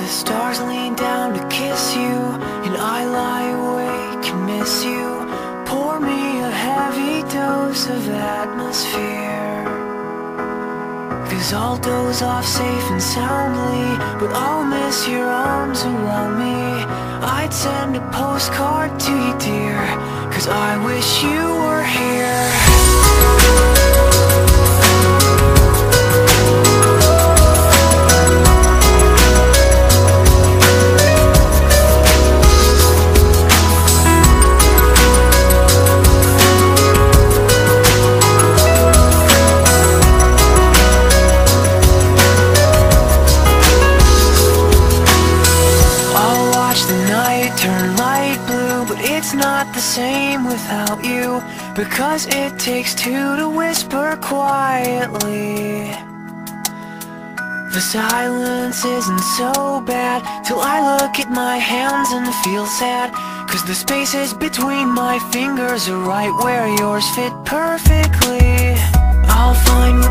stars lean down to kiss you, and I lie awake and miss you. Pour me a heavy dose of atmosphere, 'cause I'll doze off safe and soundly, but I'll miss your arms around me. I'd send a postcard to you, dear, 'cause I wish you were here. Turn light blue, but it's not the same without you, because it takes two to whisper quietly. The silence isn't so bad till I look at my hands and feel sad, 'cause the spaces between my fingers are right where yours fit perfectly. I'll find